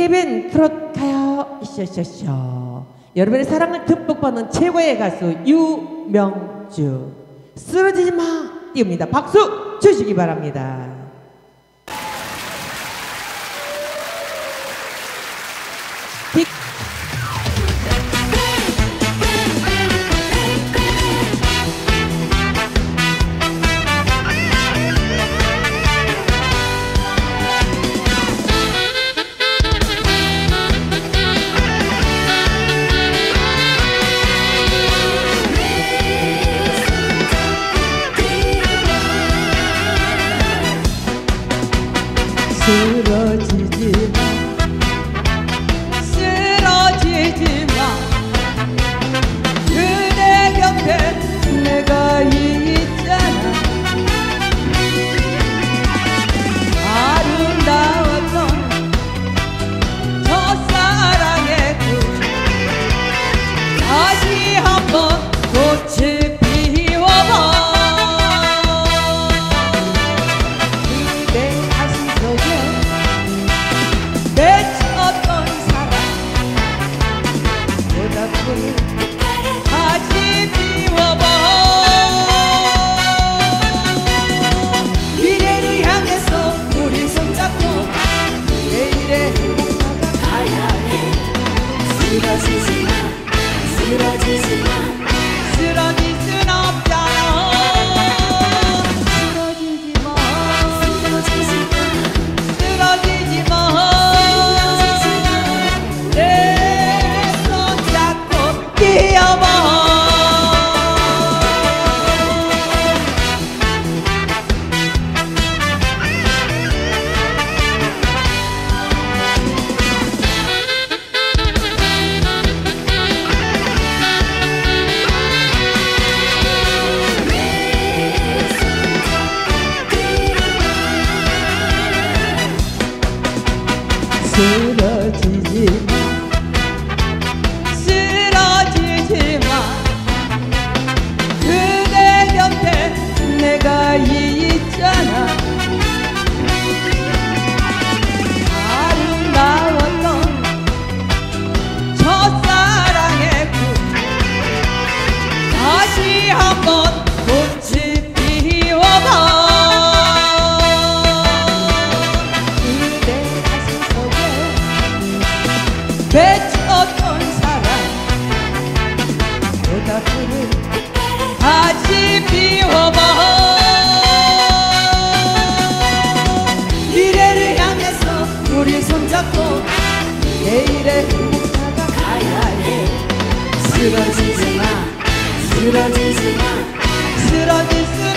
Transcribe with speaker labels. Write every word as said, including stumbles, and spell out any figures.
Speaker 1: 티비엔 트롯 가요 쇼쇼쇼. 여러분의 사랑을 듬뿍 받는 최고의 가수 유명주. 쓰러지지 마 띄웁니다. 박수 주시기 바랍니다.
Speaker 2: 쓰러지지 마, 쓰러지지 마. 그대 곁에 내가 있잖아. 아름다웠던 첫사랑의 꿈 다시 한번 꽃을 피워봐. 맺혔던 사랑 보답을 다시 피워봐. 미래를 향해서 우리 손잡고 내일의 행복하다 가야 해. 쓰러지지 마, 쓰러지지 마. 쓰러질 순 없잖아. 쓰러지지 마, 쓰러지지 마, 쓰러지지 마. 쓰러지지 마, 쓰러지지 마. 그대 곁에 내가 있잖아. 아름다웠던 첫사랑의 꿈 다시 한번 꽃을 피워봐. 맺혔던 사랑 보답을 다시 피워봐. 미래를 향해서 우리 손잡고 내일의 행복하다 가야 해. 쓰러지지 마, 쓰러지지 마, 쓰러질 수